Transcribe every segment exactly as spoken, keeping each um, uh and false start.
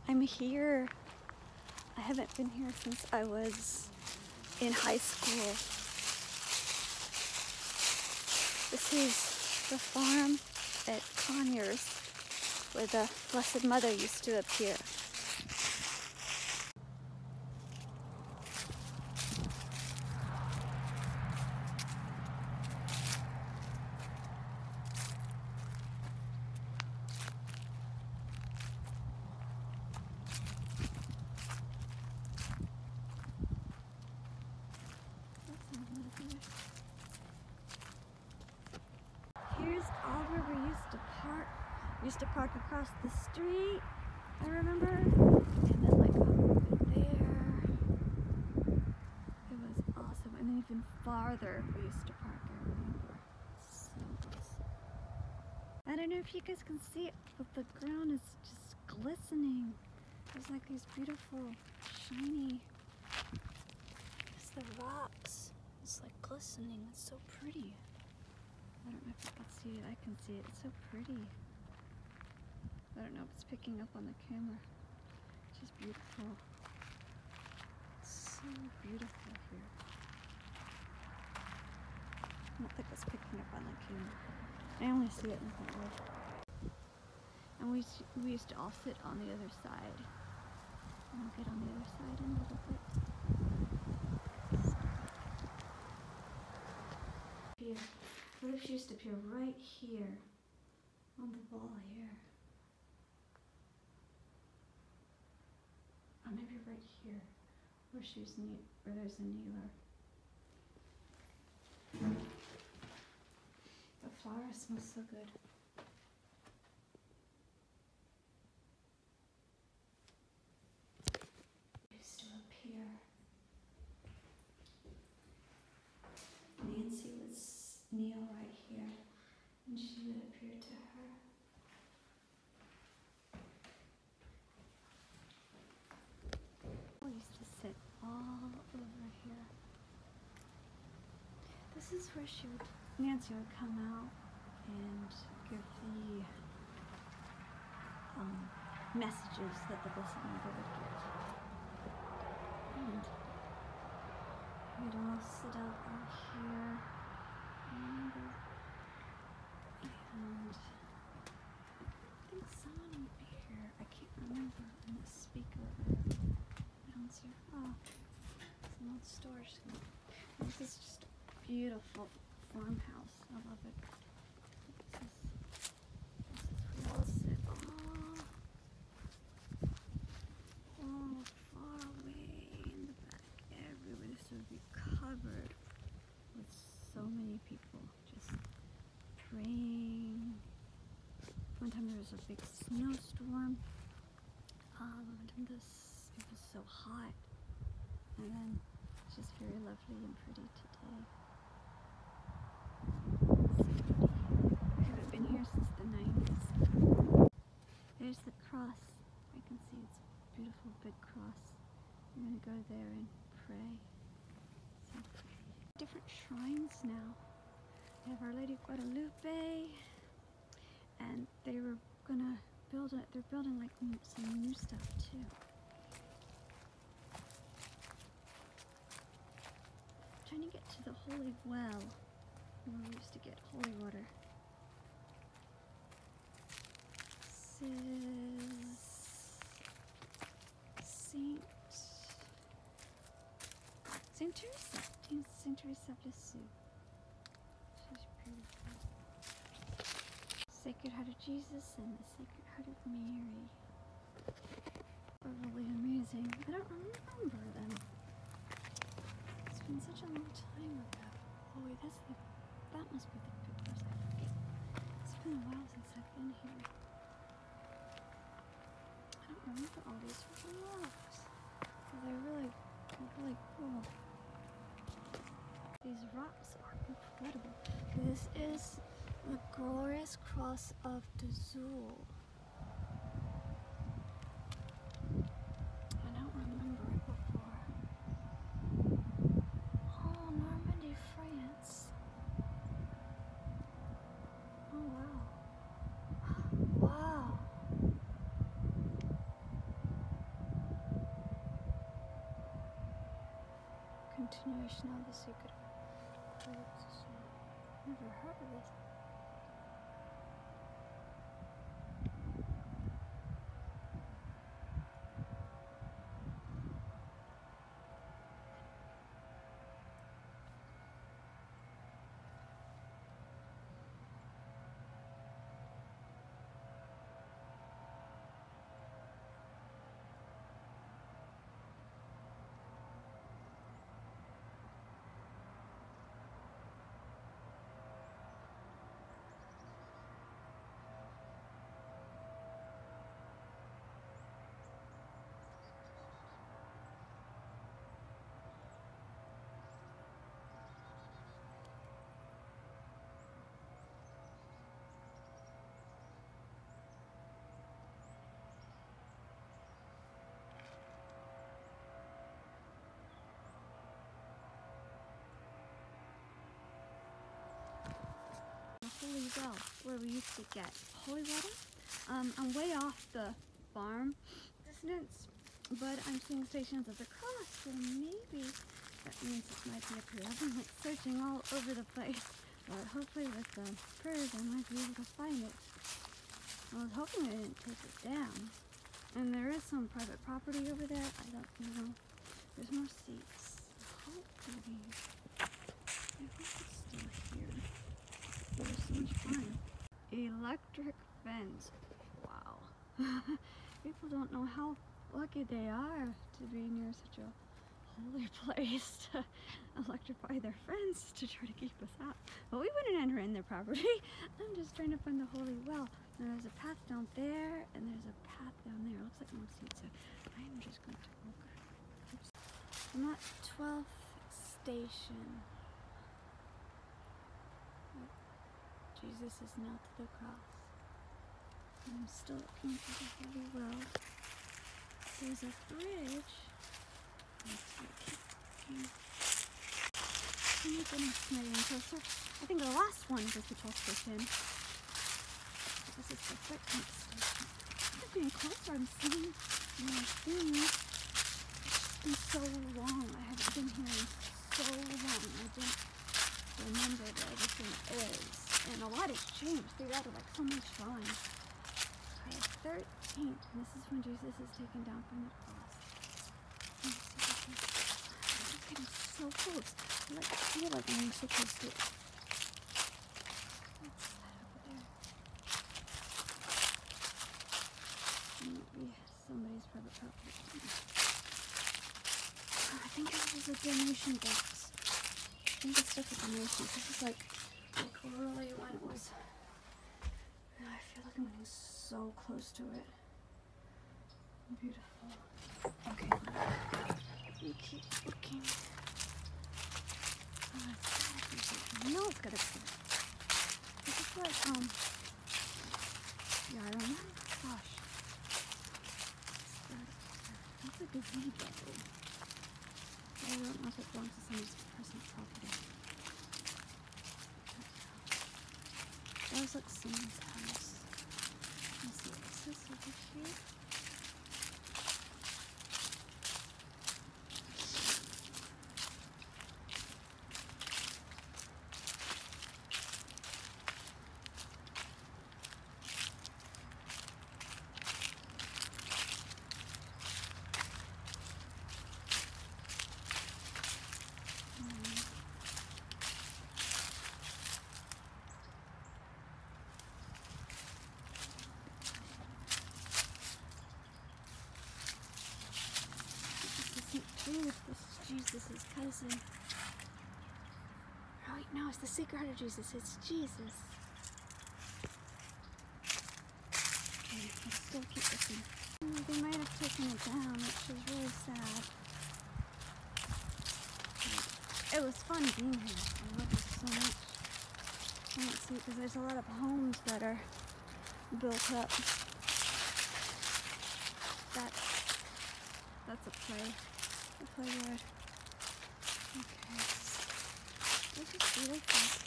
I'm here. I haven't been here since I was in high school. This is the farm at Conyers where the Blessed Mother used to appear. Here's all where we used to park. We used to park across the street, I remember. And then like over there. It was awesome. And then even farther we used to park, I remember. So awesome. I don't know if you guys can see it, but the ground is just glistening. There's like these beautiful, shiny, it's the rocks. It's like glistening. It's so pretty. I don't know if you can see it. I can see it. It's so pretty. I don't know if it's picking up on the camera. It's just beautiful. It's so beautiful here. I don't think it's picking up on the camera. I only see it in front of me. And we, we used to all sit on the other side. And I'll get on the other side in a little bit. Here. What if she used to appear right here on the wall here? Or maybe right here where she's ne where there's a kneeler. The flowers smell so good. Used to appear. Nancy would kneel right here, and she would appear to her. We used to sit all over here. This is where she would, Nancy would come out and give the um, messages that the Blessed Mother would give. And we'd all sit out right here. Remember? And I think someone would be here. I can't remember in the speaker. I don't see. Oh, it's an old storage thing. This is just a beautiful farmhouse. I love it. This is, this is where I'll sit. Oh, oh, far away in the back, everywhere. This would be covered with so many people just praying. One time there was a big snowstorm. Um, and this, it was so hot. And then it's just very lovely and pretty today. I haven't been here since the nineties. There's the cross. I can see it's a beautiful big cross. I'm going to go there and pray. So pretty. Different shrines now. We have Our Lady of Guadalupe, and they were gonna build it. They're building like some new stuff too. I'm trying to get to the holy well where we used to get holy water. This is Saint Saint Teresa. Saint Teresa of Lisieux. She's beautiful. Sacred Heart of Jesus and the Sacred Heart of Mary are really amazing. I don't remember them. It's been such a long time ago. Oh wait, that's the, that must be the pictures. I forget. It's been a while since I've been here. I don't remember all these rocks. They're really, they're really cool. These rocks are incredible. This is the glorious cross of the Zoul. I don't remember it before. Oh, Normandy, France. Oh, wow. Wow. continuation of the secret. Never heard of this. Holy well, where we used to get holy water. Um, I'm way off the farm distance, but I'm seeing stations of the cross, so maybe that means it might be up here. I've been like searching all over the place, but hopefully with the prayers I might be able to find it. I was hoping they didn't take it down. And there is some private property over there. I don't know. There's more seats. Hopefully, I hope it's still here. It was so much fun. Electric fence. Wow. People don't know how lucky they are to be near such a holy place to electrify their fence to try to keep us out. But we wouldn't enter in their property. I'm just trying to find the holy well. Now there's a path down there, and there's a path down there. It looks like more seats, so I'm just going to walk. Oops. I'm at twelfth station. Jesus is nailed to the cross. I'm still looking for the holy well. There's a bridge. Let's keep looking. Oh my goodness, it's not even closer. I think the last one was the twelfth station. This is the thirteenth station. I'm getting closer. I'm seeing more things. It's been so long. I haven't been here in so long. I don't remember where everything is. And a lot has changed. They added like so much fun. Okay, thirteenth. And this is when Jesus is taken down from the cross. I'm getting so close. I like feel like I'm so close to it. What's that over there? Maybe somebody's private property. Oh, I think it was a donation box. I think it's stuff with donations. This is like Like really when it was, I feel like I'm getting so close to it. Beautiful. Okay, we keep looking. Oh, it's gotta be here. I know it's gotta be here. This is like, um, yeah, I don't know. Gosh. That's a gazebo. I don't know if it belongs to somebody's personal property. That was like someone's house. Let's see, what's this over here? Dude, this is Jesus' cousin. Oh wait, no, it's the Sacred Heart of Jesus. It's Jesus. Okay, let's still keep looking. Oh, they might have taken it down, which is really sad. It was fun being here. I love it so much. I can't see it because there's a lot of homes that are built up. That's, that's a play. The playground. Okay. This is really fast.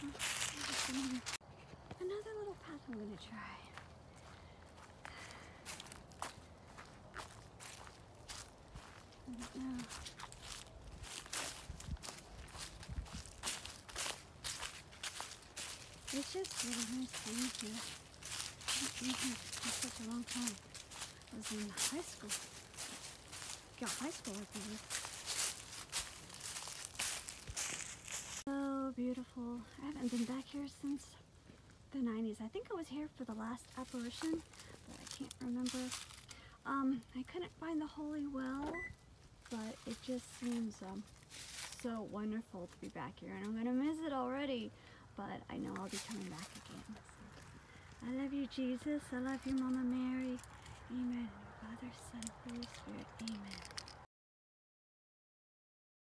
Another little path I'm gonna try. I don't know. is really nice being here. I haven't been here for such a long time. I was in high school. Yeah, high school, I believe. So beautiful. I haven't been back here since the nineties. I think I was here for the last apparition, but I can't remember. Um, I couldn't find the holy well, but it just seems um, so wonderful to be back here, and I'm gonna miss it already, but I know I'll be coming back again. I love you, Jesus. I love you, Mama Mary. Amen. Father, Son, Holy Spirit. Amen.